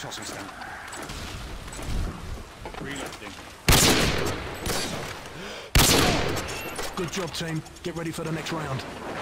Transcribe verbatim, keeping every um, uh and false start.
Tossing stone. Reloading. Good job, team. Get ready for the next round.